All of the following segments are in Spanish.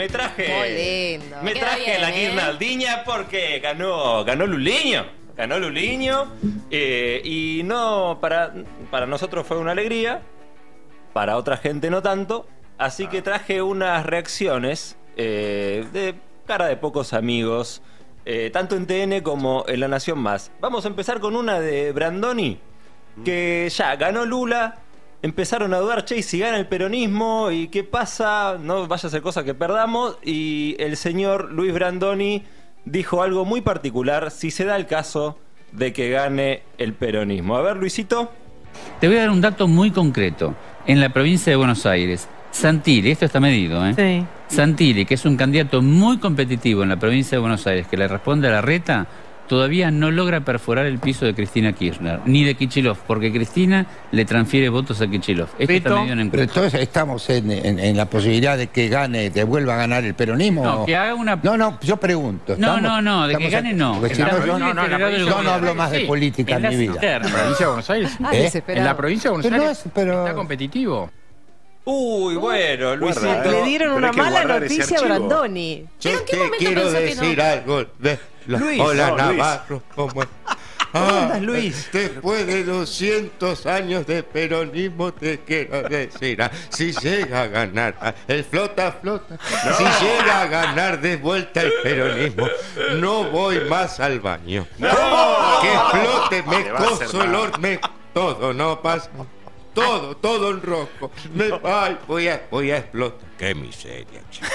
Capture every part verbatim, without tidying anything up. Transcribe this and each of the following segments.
me traje. Muy lindo. Me Queda traje bien, la ¿eh? guirnaldiña porque ganó, ganó Luliño. Ganó Luliño. Eh, y no, para, para nosotros fue una alegría. Para otra gente no tanto. Así que traje unas reacciones eh, de cara de pocos amigos. Eh, tanto en T N como en La Nación Más. Vamos a empezar con una de Brandoni. Que ya ganó Lula. Empezaron a dudar, che, ¿y si gana el peronismo? ¿Y qué pasa? No vaya a ser cosa que perdamos. Y el señor Luis Brandoni dijo algo muy particular si se da el caso de que gane el peronismo. A ver, Luisito. Te voy a dar un dato muy concreto. En la provincia de Buenos Aires, Santilli, esto está medido, ¿eh? Sí. Santilli, que es un candidato muy competitivo en la provincia de Buenos Aires, que le responde a la reta, todavía no logra perforar el piso de Cristina Kirchner, ni de Kicillof, porque Cristina le transfiere votos a Kicillof. Esto Beto, está medido en Pero encuesta. entonces estamos en, en- en la posibilidad de que gane, de vuelva a ganar el peronismo. No, que haga una... No, no, yo pregunto. No, ¿estamos- no, no, de que estamos gane en- no. porque si En la no, yo, provincia no, no, federal del yo no gobierno. hablo más de Sí, política en las mi vida. internas. ¿En la provincia de Buenos Aires? Ah, ¿Eh? desesperado. ¿En la provincia de Buenos Pero no Aires? es- pero- ¿Está competitivo? Uy, bueno, Luisito. Guarda, Le dieron Pero una hay que mala guardar ese noticia a archivo. Brandoni. Yo ¿En qué te momento quiero pensó que decir no? algo. de- la- Luis, Hola, no, Luis. Navarro. ¿Cómo es? andas, Luis? Después de doscientos años de peronismo te quiero decir, ah, si llega a ganar ah, el flota flota, si llega a ganar de vuelta el peronismo, no voy más al baño. Que explote, me Le va a hacer coso mal. el hor- me todo, no pasa. Todo, todo en rojo. Me, ay, voy a, voy a explotar. Qué miseria, chico.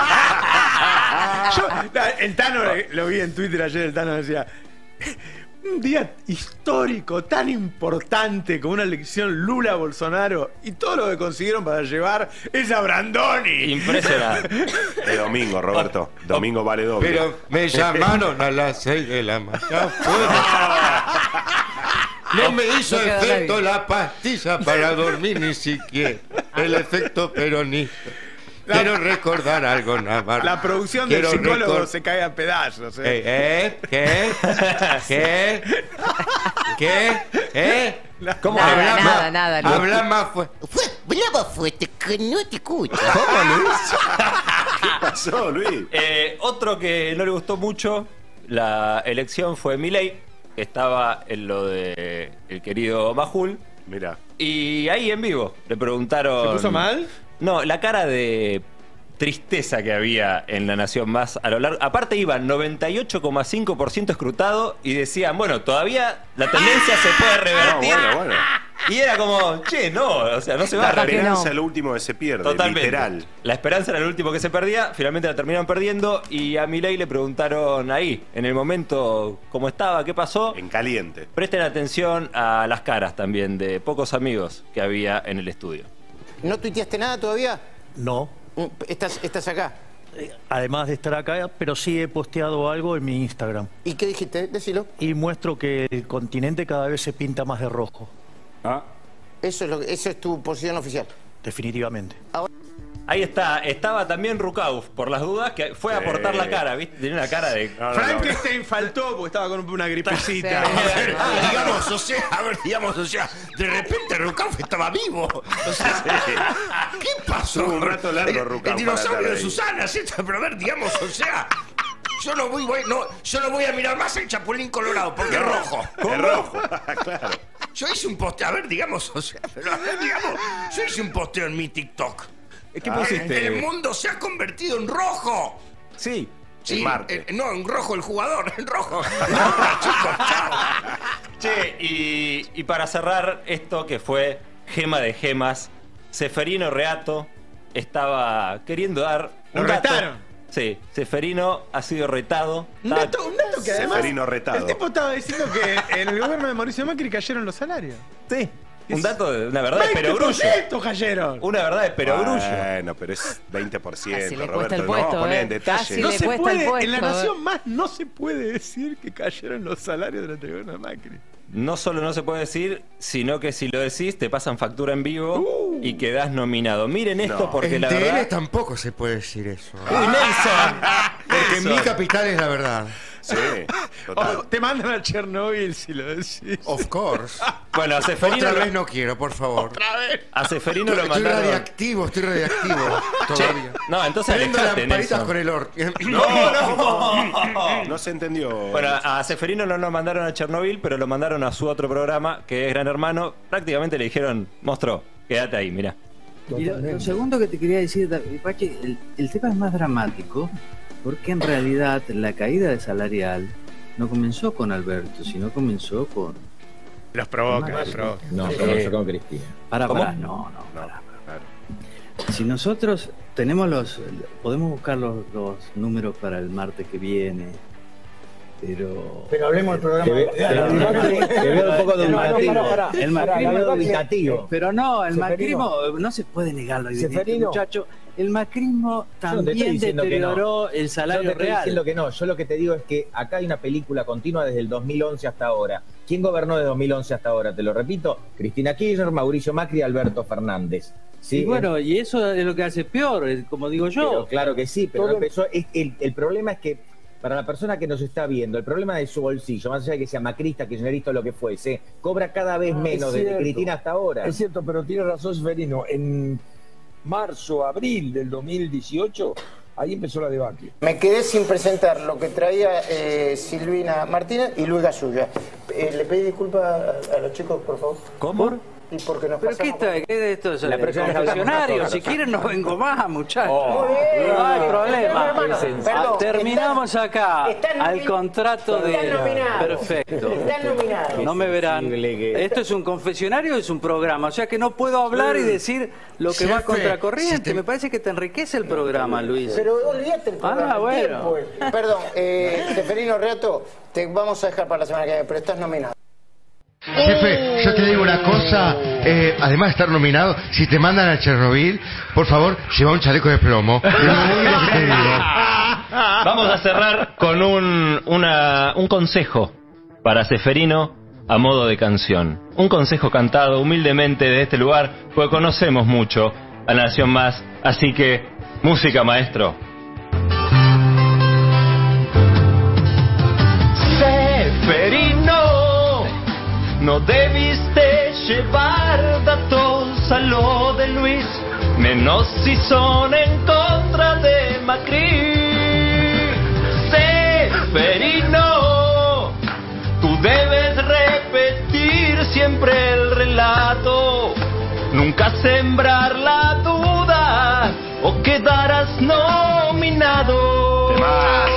Yo, el Tano, lo vi en Twitter ayer, el Tano decía: un día histórico, tan importante como una elección Lula-Bolsonaro, y todo lo que consiguieron para llevar es a Brandoni. Impresionante. Es domingo, Roberto. Domingo vale doble. Pero me llamaron a las seis de la mañana. No me hizo No queda efecto nadie. la pastilla para dormir ni siquiera. El efecto peronista. Quiero recordar algo, Navarro. La producción del Quiero psicólogo recor- se cae a pedazos. ¿eh? ¿Eh? ¿Qué? ¿Qué? ¿Qué? ¿Eh? ¿Cómo Nada, habla nada, más? nada, Luis. Habla más fuerte. Hablaba fuerte, que no te escucho. ¿Cómo, Luis? ¿Qué pasó, Luis? Eh, otro que no le gustó mucho la elección fue Milei, que estaba en lo de el querido Majul. Mira. Y ahí en vivo le preguntaron. ¿Se puso mal? No, la cara de tristeza que había en La Nación Más a lo largo. Aparte iban noventa y ocho coma cinco por ciento escrutado y decían, bueno, todavía la tendencia se puede No, revertir. bueno, bueno. Y era como, che, no, o sea, no se va La a revertir. esperanza no. es lo último que se pierde, Totalmente. literal. La esperanza era el último que se perdía, finalmente la terminaron perdiendo y a Milei le preguntaron ahí, en el momento, cómo estaba, qué pasó. En caliente. Presten atención a las caras también de pocos amigos que había en el estudio. ¿No tuiteaste nada todavía? No, ¿Estás, estás acá? además de estar acá, pero sí he posteado algo en mi Instagram. ¿Y qué dijiste? Decilo. Y muestro que el continente cada vez se pinta más de rojo, Eso es, lo que- eso es tu posición oficial. definitivamente. Ahí está, estaba también Rukauf, por las dudas, que fue a Sí. aportar la cara, ¿viste? Tenía una cara de... No, no, no. Frankenstein faltó porque estaba con una gripecita. Sí. A ver, digamos, o sea, a ver, digamos, o sea, de repente Rucauf estaba vivo. O sea, ¿qué pasó? Tuvo un rato largo, El- Rucauf, El dinosaurio para de estar ahí. Susana, ¿sí? Pero a ver, digamos, o sea, yo no voy, voy- no, yo no voy a mirar más el Chapulín Colorado porque es rojo. Es rojo. Claro. Yo hice un posteo, a ver, digamos, o sea, pero a ver, digamos, yo hice un posteo en mi TikTok. ¿Qué pusiste? El mundo se ha convertido en rojo. Sí. Sí, En Marte. eh, no, en rojo el jugador, en rojo. Chicos, chao. Che, y, y para cerrar esto que fue gema de gemas, Seferino Reato estaba queriendo dar ¿Lo un dato. retaron? Sí, Seferino ha sido retado. Un Estaba- dato, un dato que además Seferino retado. el tipo estaba diciendo que en el gobierno de Mauricio Macri cayeron los salarios. Sí, un dato de una verdad de perogrullo. veinte por ciento cayeron. Una verdad de perogrullo. Bueno, pero es veinte por ciento, Casi le cuesta Roberto. el No puesto, vamos a poner eh. en detalle. Casi No le se cuesta puede, el puesto, en la eh. Nación Más no se puede decir que cayeron los salarios durante el gobierno de Macri. No solo no se puede decir, sino que si lo decís te pasan factura en vivo Uh. y quedás nominado. Miren esto No. porque En la T L verdad... tampoco se puede decir eso. ¡Uy, Nelson! Porque Nelson. mi capital es la verdad. Sí, total. O te mandan a Chernobyl si lo decís. Of course. Bueno, a Seferino, Otra vez no quiero, por favor. Otra vez. a Seferino lo Estoy mandaron. radiactivo, estoy radiactivo todavía. No, entonces Prendo alejate, lamparitas Nelson. con el or... No, no. No se entendió. Bueno, a Seferino no lo mandaron a Chernobyl, pero lo mandaron a su otro programa, que es Gran Hermano. Prácticamente le dijeron, monstruo, quédate ahí, mirá. Y lo, lo segundo que te quería decir, David, Pachi, el, el tema es más dramático, porque en realidad la caída de salarial no comenzó con Alberto, sino comenzó con... Los provoca, los provoca. No, comenzó con Cristina. Para, ¿Cómo? para, no, no, No, para. claro. Si nosotros tenemos los... Podemos buscar los, los números para el martes que viene, pero... Pero hablemos del programa. Te, ve- te, te veo un poco dubitativo. El macrismo... dubitativo. Pero no, el Seferino. macrismo, no se puede negar lo evidente, Seferino. muchacho. El macrismo Yo no te estoy también diciendo que no. deterioró el Yo salario te estoy real. diciendo que no. Yo lo que te digo es que acá hay una película continua desde el dos mil once hasta ahora. ¿Quién gobernó de dos mil once hasta ahora? Te lo repito. Cristina Kirchner, Mauricio Macri y Alberto Fernández. ¿Sí? Y bueno, y eso es lo que hace peor, eh, como digo yo. Pero claro que sí, pero Todo- empezó, es- el, el problema es que para la persona que nos está viendo, el problema de su bolsillo, más allá de que sea macrista, kirchnerista o lo que fuese, cobra cada vez menos desde cierto. Cristina hasta ahora. Es cierto, pero tiene razón Seferino. En marzo, abril del dos mil dieciocho, ahí empezó la debacle. Me quedé sin presentar lo que traía eh, Silvina Martínez y Luis Gasulla. Eh, ¿Le pedí disculpas a, a los chicos, por favor? ¿Cómo? Y porque nos ¿Pero qué, pasamos... está, qué de esto es La el próxima vez hablamos confesionario? nosotros. Si quieren no vengo más, muchachos. Oh. Muy bien. No hay problema. Hermano, perdón, Terminamos están- acá están al nomi- contrato de... están nominados. Perfecto. Están nominados. No me verán. sensible que- Esto es un confesionario, es un programa. O sea que no puedo hablar y decir lo que va Jefe, contracorriente. si te- Me parece que te enriquece el programa, Luis. Pero olvídate el programa. Ah, el bueno. tiempo. Perdón, eh, Seferino Reato, te vamos a dejar para la semana que viene, pero estás nominado. Jefe, yo te digo una cosa, eh, además de estar nominado, si te mandan a Chernobyl, por favor, lleva un chaleco de plomo. Es lo único que te digo. Vamos a cerrar con un, una, un consejo para Seferino a modo de canción. Un consejo cantado humildemente de este lugar, porque conocemos mucho a la Nación Más. Así que, música, maestro. Seferino, no debiste llevar datos a lo de Luis, menos si son en contra de Macri. Seferino, tú debes repetir siempre el relato, nunca sembrar la duda o quedarás nominado.